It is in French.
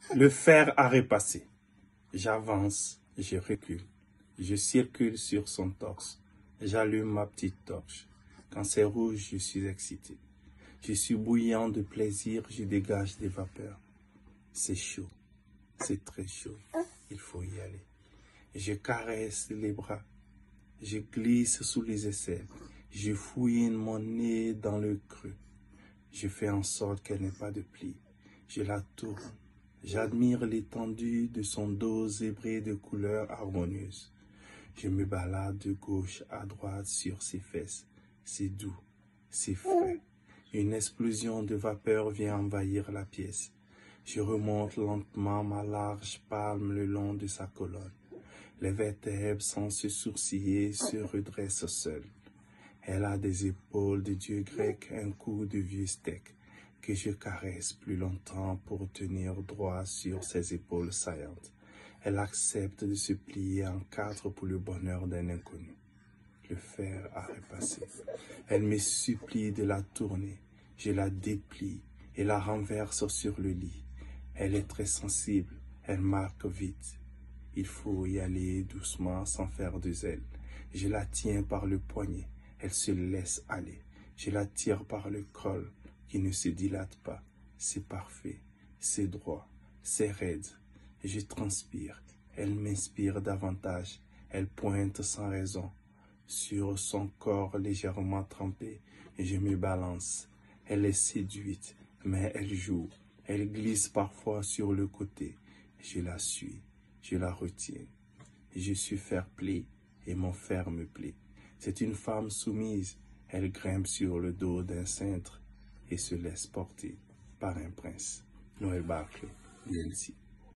Le fer a repassé. J'avance, je recule. Je circule sur son torse. J'allume ma petite torche. Quand c'est rouge, je suis excité. Je suis bouillant de plaisir, je dégage des vapeurs. C'est chaud, c'est très chaud. Il faut y aller. Je caresse les bras. Je glisse sous les aisselles. Je fouine mon nez dans le creux. Je fais en sorte qu'elle n'ait pas de plis. Je la tourne. J'admire l'étendue de son dos zébré de couleurs harmonieuses. Je me balade de gauche à droite sur ses fesses. C'est doux, c'est frais. Une explosion de vapeur vient envahir la pièce. Je remonte lentement ma large palme le long de sa colonne. Les vertèbres, sans se sourciller, se redressent seules. Elle a des épaules de dieu grec, un cou de vieux steak, que je caresse plus longtemps pour tenir droit sur ses épaules saillantes. Elle accepte de se plier en quatre pour le bonheur d'un inconnu. Le fer a repassé. Elle me supplie de la tourner. Je la déplie et la renverse sur le lit. Elle est très sensible. Elle marque vite. Il faut y aller doucement sans faire de zèle. Je la tiens par le poignet. Elle se laisse aller. Je la tire par le col qui ne se dilate pas. C'est parfait. C'est droit. C'est raide. Je transpire. Elle m'inspire davantage. Elle pointe sans raison. Sur son corps légèrement trempé, je me balance. Elle est séduite, mais elle joue. Elle glisse parfois sur le côté. Je la suis, je la retiens. Je suis fair-play et mon fer me plaît. C'est une femme soumise. Elle grimpe sur le dos d'un cintre et se laisse porter par un prince. Noël Barclay, Nancy.